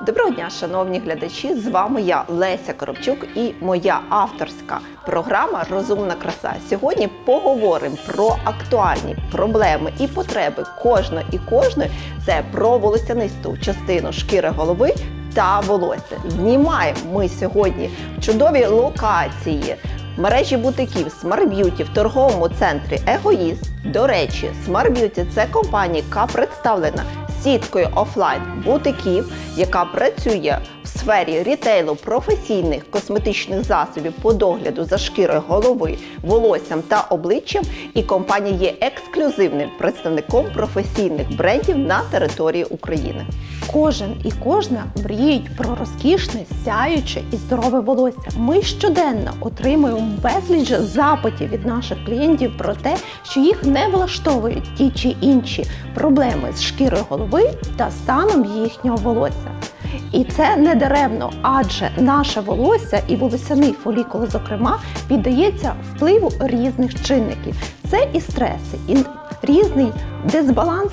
Доброго дня, шановні глядачі! З вами я, Леся Коробчук, і моя авторська програма «Розумна краса». Сьогодні поговоримо про актуальні проблеми і потреби кожної. Це про волосянисту частину шкіри голови та волосся. Знімаємо ми сьогодні в чудовій локації мережі бутиків Smart Beauty в торговому центрі «Егоїст». До речі, Smart Beauty – це компанія, яка представлена сіткою офлайн-бутиків, яка працює в сфері рітейлу професійних косметичних засобів по догляду за шкірою голови, волоссям та обличчям, і компанія є ексклюзивним представником професійних брендів на території України. Кожен і кожна мріють про розкішне, сяюче і здорове волосся. Ми щоденно отримуємо безліч запитів від наших клієнтів про те, що їх не влаштовують ті чи інші проблеми з шкірою голови та станом їхнього волосся. І це не даремно, адже наше волосся і волосяний фолікул, зокрема, піддається впливу різних чинників. Це і стреси, і різний дисбаланс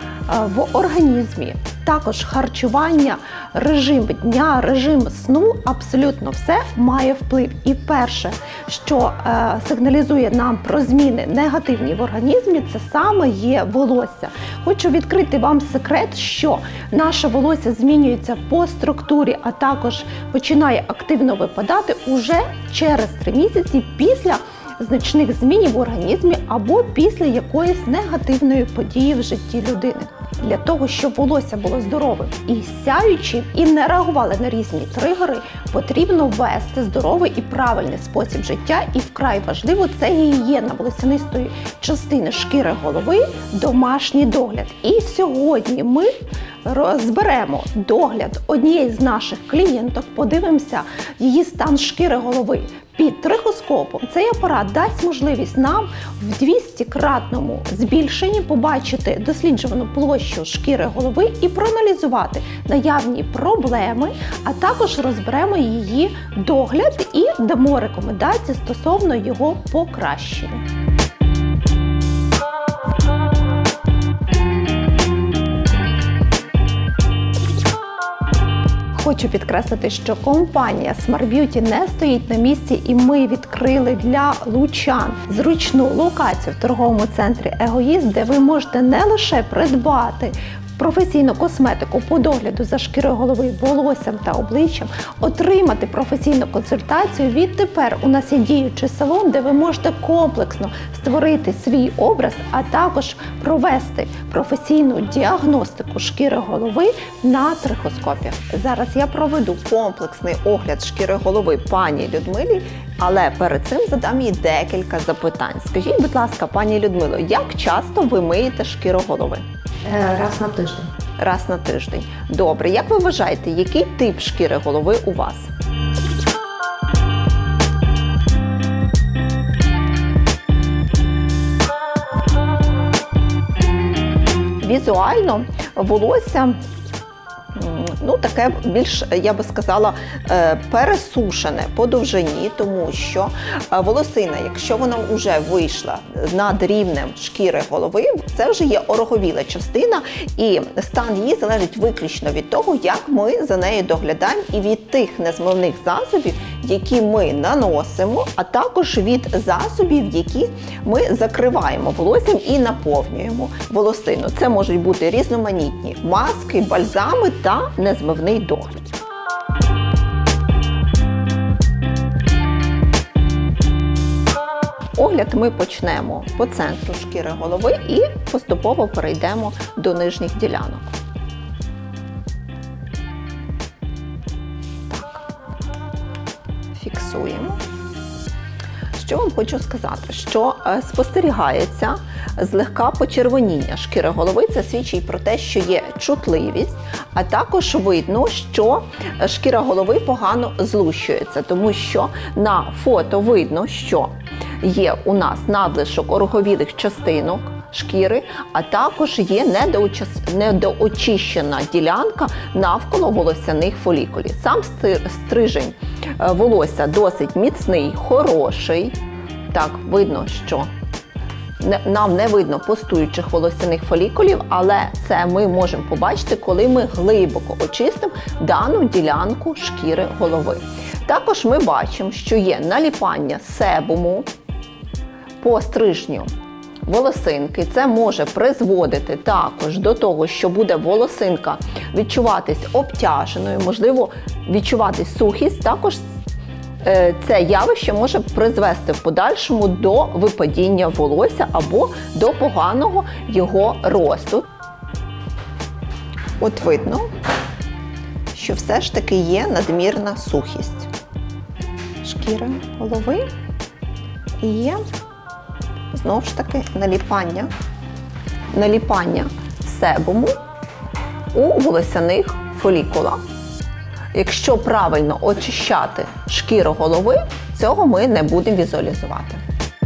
в організмі, також харчування, режим дня, режим сну, абсолютно все має вплив. І перше, що сигналізує нам про зміни негативні в організмі, це саме є волосся. Хочу відкрити вам секрет, що наше волосся змінюється по структурі, а також починає активно випадати уже через 3 місяці після значних змін в організмі або після якоїсь негативної події в житті людини. Для того, щоб волосся було здоровим і сяючим, і не реагувало на різні тригери, потрібно вести здоровий і правильний спосіб життя. І вкрай важливо, це гігієна волосянистої частини шкіри голови, домашній догляд. І сьогодні ми розберемо догляд однієї з наших клієнток, подивимося її стан шкіри голови під трихоскопом. Цей апарат дасть можливість нам в 200-кратному збільшенні побачити досліджувану площу шкіри голови і проаналізувати наявні проблеми, а також розберемо її догляд і дамо рекомендації стосовно його покращення. Хочу підкреслити, що компанія Smart Beauty не стоїть на місці, і ми відкрили для лучан зручну локацію в торговому центрі «Егоїст», де ви можете не лише придбати професійну косметику по догляду за шкірою голови, волоссям та обличчям, отримати професійну консультацію. Відтепер у нас є діючий салон, де ви можете комплексно створити свій образ, а також провести професійну діагностику шкіри голови на трихоскопі. Зараз я проведу комплексний огляд шкіри голови пані Людмилі, але перед цим задам їй декілька запитань. Скажіть, будь ласка, пані Людмило, як часто ви миєте шкіру голови? Раз на тиждень. Раз на тиждень. Добре. Як ви вважаєте, який тип шкіри голови у вас? Візуально волосся таке більш, я би сказала, пересушене по довжині, тому що волосина, якщо вона вже вийшла над рівнем шкіри голови, це вже є ороговіла частина, і стан її залежить виключно від того, як ми за нею доглядаємо, і від тих незмивних засобів, які ми наносимо, а також від засобів, які ми закриваємо волоссям і наповнюємо волосину. Це можуть бути різноманітні маски, бальзами та незмивний догляд. Огляд ми почнемо по центру шкіри голови і поступово перейдемо до нижніх ділянок. Фіксуємо. Що вам хочу сказати, що спостерігається злегка почервоніння шкіри голови, це свідчить про те, що є чутливість, а також видно, що шкіра голови погано злущується, тому що на фото видно, що є у нас надлишок ороговілих частинок шкіри, а також є недоочищена ділянка навколо волосяних фолікулів. Сам стрижень волосся досить міцний, хороший. Так, видно, що нам не видно пустуючих волосяних фолікулів, але це ми можемо побачити, коли ми глибоко очистимо дану ділянку шкіри голови. Також ми бачимо, що є наліпання себуму по стрижню волосинки. Це може призводити також до того, що буде волосинка відчуватись обтяженою, можливо, відчуватись сухість. Також це явище може призвести в подальшому до випадіння волосся або до поганого його росту. От видно, що все ж таки є надмірна сухість шкіри голови і є, знову ж таки, наліпання себуму у волосяних фолікулах. Якщо правильно очищати шкіру голови, цього ми не будемо візуалізувати.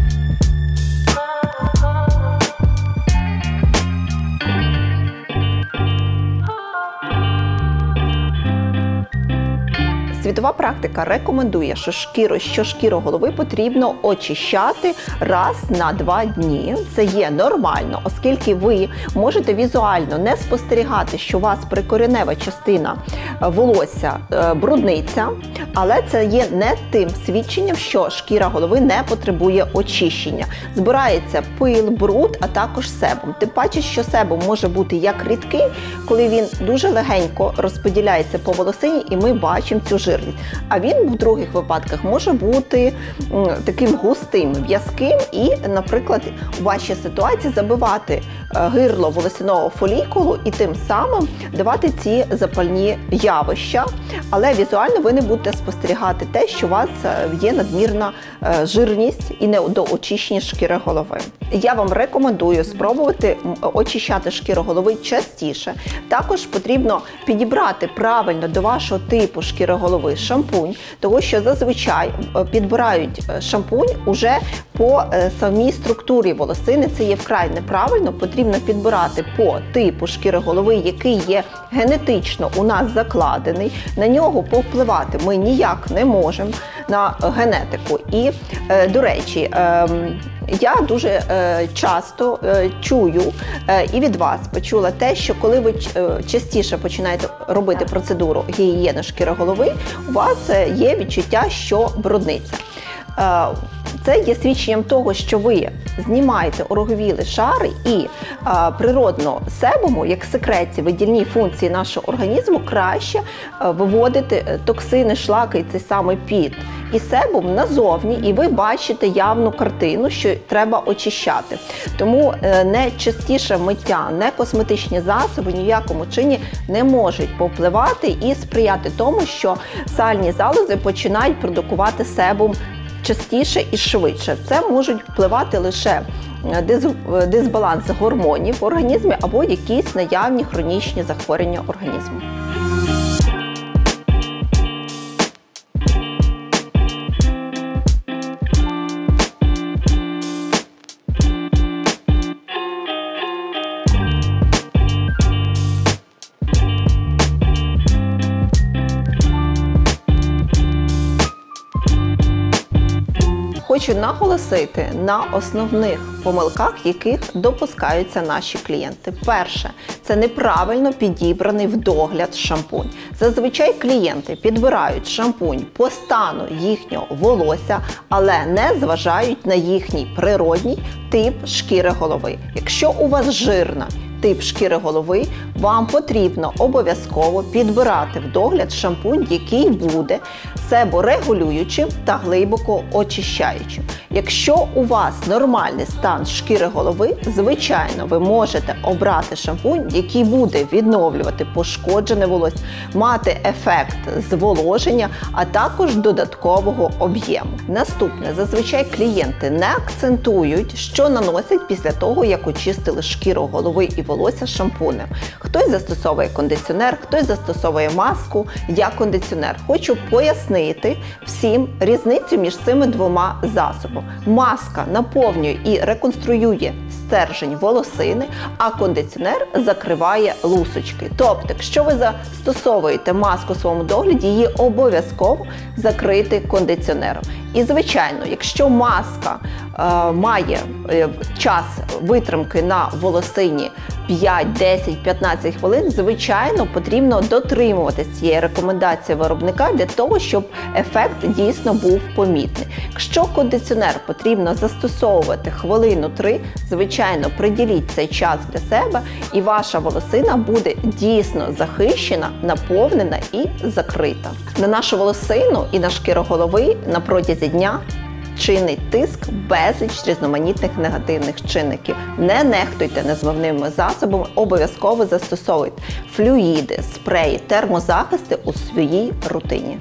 Світова практика рекомендує, що шкіру голови потрібно очищати раз на 2 дні. Це є нормально, оскільки ви можете візуально не спостерігати, що у вас прикоренева частина волосся брудниться, але це є не тим свідченням, що шкіра голови не потребує очищення. Збирається пил, бруд, а також себум. Тим паче, що себум може бути як рідкий, коли він дуже легенько розподіляється по волосині і ми бачимо цю жирність. А він в других випадках може бути таким густим, в'язким і, наприклад, у вашій ситуації забивати гирло волосяного фолікулу і тим самим давати ці запальні явища. Але візуально ви не будете спостерігати те, що у вас є надмірна жирність і недоочищення шкіри голови. Я вам рекомендую спробувати очищати шкіру голови частіше. Також потрібно підібрати правильно до вашого типу шкіри голови шампунь, тому що зазвичай підбирають шампунь уже по самій структурі волосини. Це є вкрай неправильно. Потрібно підбирати по типу шкіри голови, який є генетично у нас закладений. На нього повпливати ми ніяк не можемо, на генетику. І, до речі, я дуже часто чую і від вас почула те, що коли ви частіше починаєте робити процедуру гігієни шкіри голови, у вас є відчуття, що брудниться. Це є свідченням того, що ви знімаєте ороговілі шари і природно себуму, як секреції, видільні функції нашого організму, краще виводити токсини, шлаки і цей самий піт і себум назовні, і ви бачите явну картину, що треба очищати. Тому не частіше миття, не косметичні засоби ні в якому чині не можуть повпливати і сприяти тому, що сальні залози починають продукувати себум частіше і швидше. Це можуть впливати лише дисбаланс гормонів в організмі або якісь наявні хронічні захворювання організму. Хочу наголосити на основних помилках, яких допускаються наші клієнти. Перше – це неправильно підібраний в догляд шампунь. Зазвичай клієнти підбирають шампунь по стану їхнього волосся, але не зважають на їхній природній тип шкіри голови. Якщо у вас жирна тип шкіри голови, вам потрібно обов'язково підбирати в догляд шампунь, який буде себорегулюючим та глибоко очищаючим. Якщо у вас нормальний стан шкіри голови, звичайно, ви можете обрати шампунь, який буде відновлювати пошкоджене волосся, мати ефект зволоження, а також додаткового об'єму. Наступне, зазвичай клієнти не акцентують, що наносять після того, як очистили шкіру голови і волосся шампунем. Хтось застосовує кондиціонер, хтось застосовує маску як кондиціонер. Хочу пояснити всім різницю між цими двома засобами. Маска наповнює і реконструює стержень волосини, а кондиціонер закриває лусочки. Тобто, якщо ви застосовуєте маску у своєму догляді, її обов'язково закрити кондиціонером. І, звичайно, якщо маска має час витримки на волосині 5, 10, 15 хвилин, звичайно, потрібно дотримуватися цієї рекомендації виробника для того, щоб ефект дійсно був помітний. Якщо кондиціонер потрібно застосовувати хвилину 3, звичайно, приділіть цей час для себе, і ваша волосина буде дійсно захищена, наповнена і закрита. На нашу волосину і на шкіру голови на протязі дня чинить тиск безліч різноманітних негативних чинників. Не нехтуйте незмивними засобами, обов'язково застосовуйте флюїди, спреї, термозахисти у своїй рутині.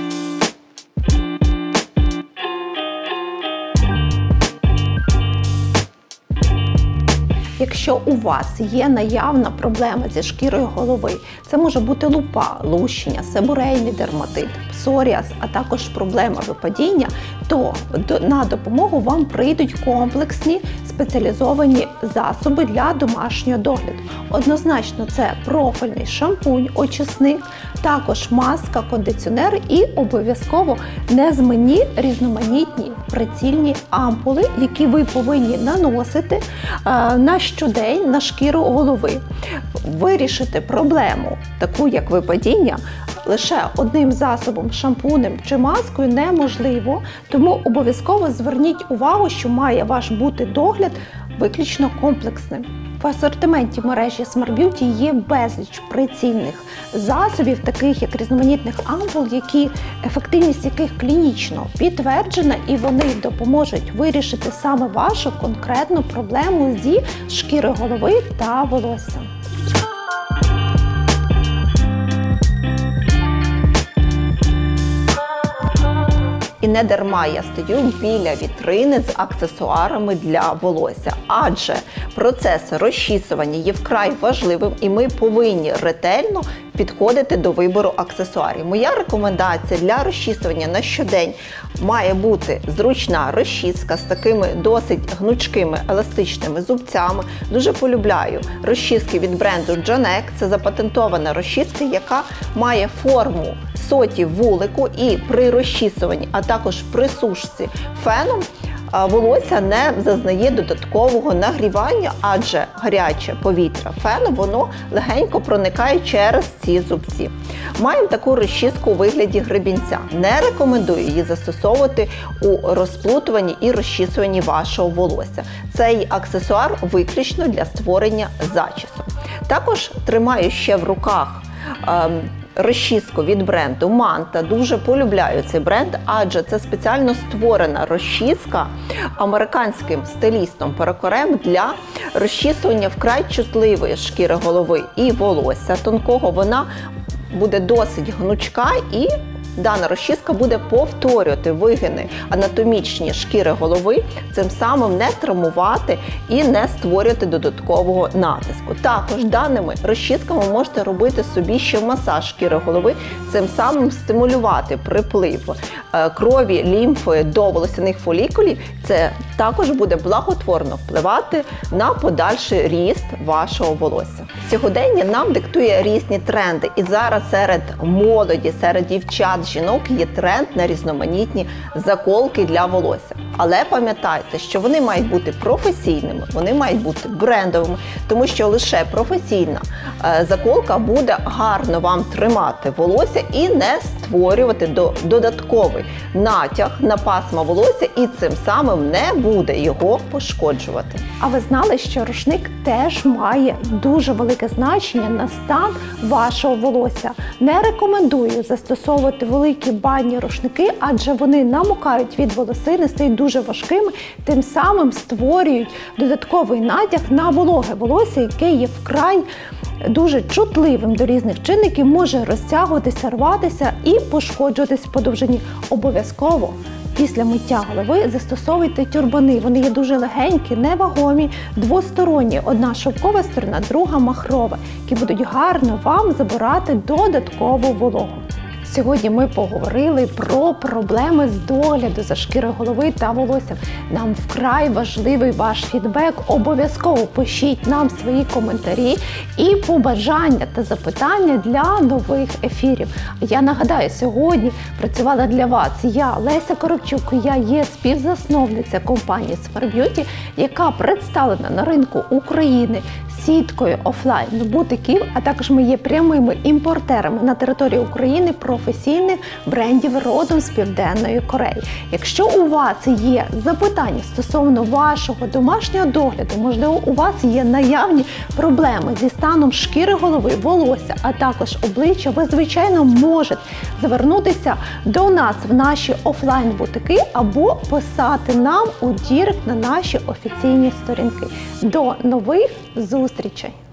Якщо у вас є наявна проблема зі шкірою голови, це може бути лупа, лущення, себорейний дерматит, псоріаз, а також проблема випадіння, то на допомогу вам прийдуть комплексні спеціалізовані засоби для домашнього догляду. Однозначно це профільний шампунь, очисник, також маска, кондиціонер і обов'язково незмінні різноманітні прицільні ампули, які ви повинні наносити на щодень на шкіру голови. Вирішити проблему, таку як випадіння, лише одним засобом, шампунем чи маскою неможливо, тому обов'язково зверніть увагу, що має ваш бути догляд виключно комплексним. В асортименті мережі Smart Beauty є безліч прицільних засобів, таких як різноманітних ампул, ефективність яких клінічно підтверджена, і вони допоможуть вирішити саме вашу конкретну проблему зі шкірою голови та волосся. І не дарма я стою біля вітрини з аксесуарами для волосся, адже процес розчісування є вкрай важливим і ми повинні ретельно підходити до вибору аксесуарів. Моя рекомендація для розчісування на щодень має бути зручна розчіска з такими досить гнучкими еластичними зубцями. Дуже полюбляю розчіски від бренду Janek. Це запатентована розчіска, яка має форму соті вулику, і при розчісуванні, а також при сушці феном волосся не зазнає додаткового нагрівання, адже гаряче повітря фену, воно легенько проникає через ці зубці. Маємо таку розчіску у вигляді гребінця. Не рекомендую її застосовувати у розплутуванні і розчісуванні вашого волосся. Цей аксесуар виключно для створення зачісу. Також тримаю ще в руках розчіску від бренду Manta. Дуже полюбляю цей бренд, адже це спеціально створена розчіска американським стилістом-перукарем для розчісування вкрай чутливої шкіри голови і волосся тонкого. Вона буде досить гнучка і дана розчіска буде повторювати вигини анатомічні шкіри голови, цим самим не травмувати і не створювати додаткового натиску. Також даними розчісками можете робити собі ще масаж шкіри голови, цим самим стимулювати приплив крові, лімфи до волосяних фолікулів. Це також буде благотворно впливати на подальший ріст вашого волосся. Сьогодення нам диктує різні тренди, і зараз серед молоді, серед дівчат, жінок є тренд на різноманітні заколки для волосся. Але пам'ятайте, що вони мають бути професійними, вони мають бути брендовими, тому що лише професійна заколка буде гарно вам тримати волосся і не створювати додатковий натяг на пасма волосся, і цим самим не буде його пошкоджувати. А ви знали, що рушник теж має дуже велике значення на стан вашого волосся? Не рекомендую застосовувати великі банні рушники, адже вони намокають від волосини, стають дуже важкими, тим самим створюють додатковий натяг на вологе волосся, яке є вкрай дуже чутливим до різних чинників, може розтягуватися, рватися і пошкоджуватись по довжині. Обов'язково Після миття голови застосовуйте тюрбани. Вони є дуже легенькі, невагомі, двосторонні. Одна шовкова сторона, друга махрова, які будуть гарно вам забирати додаткову вологу. Сьогодні ми поговорили про проблеми з догляду за шкірою голови та волоссям. Нам вкрай важливий ваш фідбек. Обов'язково пишіть нам свої коментарі і побажання та запитання для нових ефірів. Я нагадаю, сьогодні працювала для вас я, Леся Коробчук. Я є співзасновниця компанії Smart Beauty, яка представлена на ринку України сіткою офлайн-бутиків, а також ми є прямими імпортерами на території України професійних брендів родом з Південної Кореї. Якщо у вас є запитання стосовно вашого домашнього догляду, можливо, у вас є наявні проблеми зі станом шкіри голови, волосся, а також обличчя, ви, звичайно, можете звернутися до нас в наші офлайн-бутики або писати нам у дірект на наші офіційні сторінки. До нових зустрічей!